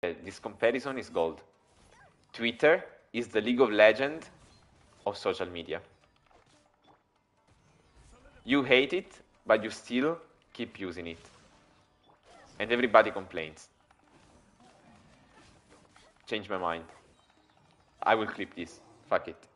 This comparison is gold. Twitter is the League of Legends of social media. You hate it, but you still keep using it. And everybody complains. Change my mind. I will clip this. Fuck it.